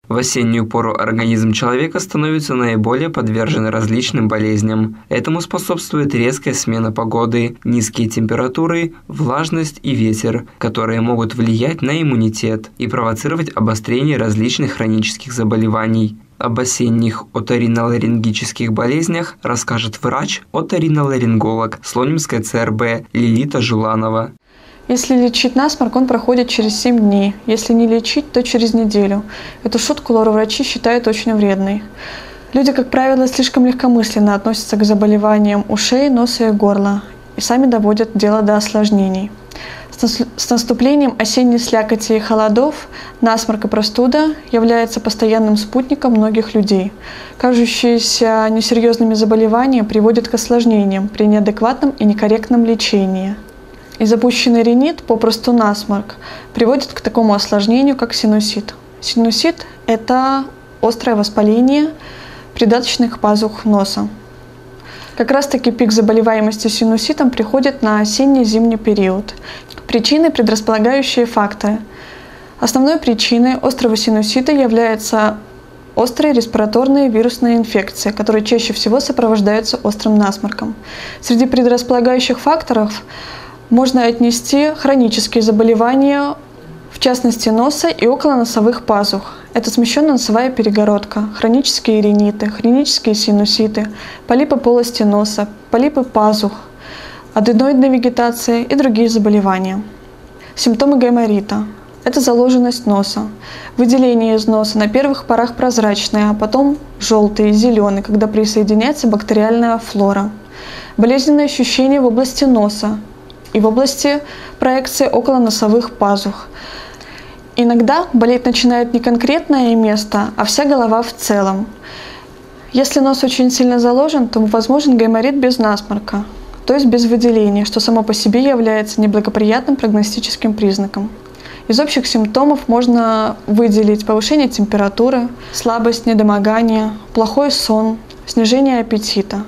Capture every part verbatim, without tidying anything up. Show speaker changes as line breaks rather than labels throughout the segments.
В осеннюю пору организм человека становится наиболее подвержен различным болезням. Этому способствует резкая смена погоды, низкие температуры, влажность и ветер, которые могут влиять на иммунитет и провоцировать обострение различных хронических заболеваний. Об осенних оториноларингических болезнях расскажет врач-оториноларинголог Слонимской ЦРБ Лилита Жуланова.
Если лечить насморк, он проходит через семь дней. Если не лечить, то через неделю. Эту шутку лор-врачи считают очень вредной. Люди, как правило, слишком легкомысленно относятся к заболеваниям ушей, носа и горла и сами доводят дело до осложнений. С наступлением осенней слякоти и холодов насморк и простуда являются постоянным спутником многих людей. Кажущиеся несерьезными заболевания приводят к осложнениям при неадекватном и некорректном лечении. И запущенный ринит, попросту насморк, приводит к такому осложнению, как синусит. Синусит – это острое воспаление придаточных пазух носа. Как раз-таки пик заболеваемости синуситом приходит на осенне-зимний период. Причины – предрасполагающие факторы. Основной причиной острого синусита являются острые респираторные вирусные инфекции, которые чаще всего сопровождаются острым насморком. Среди предрасполагающих факторов можно отнести хронические заболевания, в частности носа и околоносовых пазух. Это смещенная носовая перегородка, хронические риниты, хронические синуситы, полипы полости носа, полипы пазух, аденоидная вегетация и другие заболевания. Симптомы гайморита – это заложенность носа, выделение из носа, на первых порах прозрачное, а потом желтый, зеленый, когда присоединяется бактериальная флора. Болезненные ощущения в области носа и в области проекции околоносовых пазух. Иногда болеть начинает не конкретное место, а вся голова в целом. Если нос очень сильно заложен, то возможен гайморит без насморка, то есть без выделения, что само по себе является неблагоприятным прогностическим признаком. Из общих симптомов можно выделить повышение температуры, слабость, недомогание, плохой сон, снижение аппетита.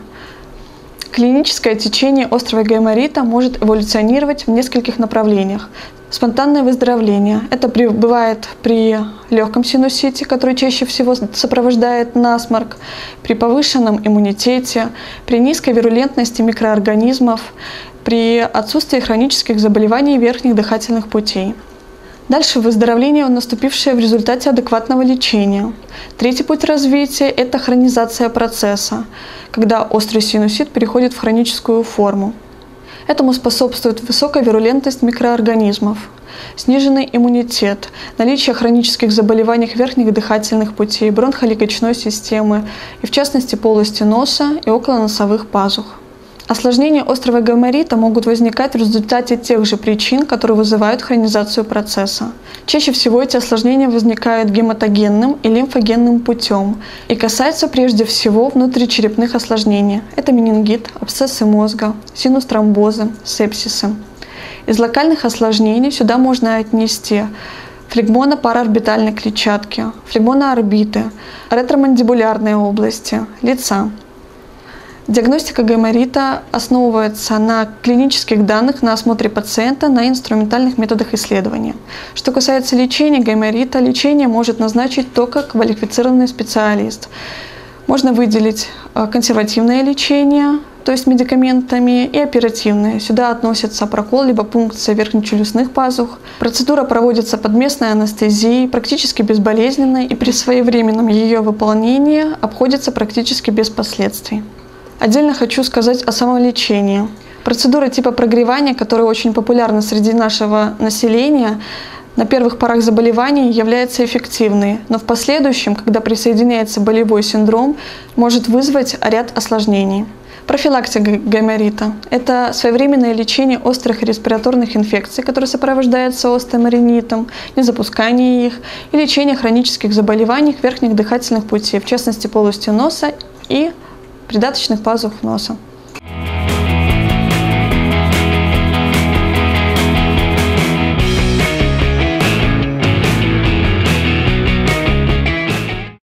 Клиническое течение острого гайморита может эволюционировать в нескольких направлениях. Спонтанное выздоровление – это при, бывает при легком синусите, который чаще всего сопровождает насморк, при повышенном иммунитете, при низкой вирулентности микроорганизмов, при отсутствии хронических заболеваний верхних дыхательных путей. Дальше выздоровление, наступившее в результате адекватного лечения. Третий путь развития – это хронизация процесса, когда острый синусит переходит в хроническую форму. Этому способствует высокая вирулентность микроорганизмов, сниженный иммунитет, наличие хронических заболеваний верхних дыхательных путей, бронхолегочной системы и в частности полости носа и околоносовых пазух. Осложнения острого гайморита могут возникать в результате тех же причин, которые вызывают хронизацию процесса. Чаще всего эти осложнения возникают гематогенным и лимфогенным путем и касаются прежде всего внутричерепных осложнений. Это менингит, абсцессы мозга, синус-тромбозы, сепсисы. Из локальных осложнений сюда можно отнести флегмона параорбитальной клетчатки, флегмона орбиты, ретромандибулярные области, лица. Диагностика гайморита основывается на клинических данных, на осмотре пациента, на инструментальных методах исследования. Что касается лечения гайморита, лечение может назначить только квалифицированный специалист. Можно выделить консервативное лечение, то есть медикаментами, и оперативное. Сюда относятся прокол либо пункция верхнечелюстных пазух. Процедура проводится под местной анестезией, практически безболезненной, и при своевременном ее выполнении обходится практически без последствий. Отдельно хочу сказать о самолечении. Процедура типа прогревания, которая очень популярна среди нашего населения, на первых порах заболевания является эффективной, но в последующем, когда присоединяется болевой синдром, может вызвать ряд осложнений. Профилактика гайморита – это своевременное лечение острых респираторных инфекций, которые сопровождаются острым ринитом, незапускание их, и лечение хронических заболеваний верхних дыхательных путей, в частности полости носа и придаточных пазух носа.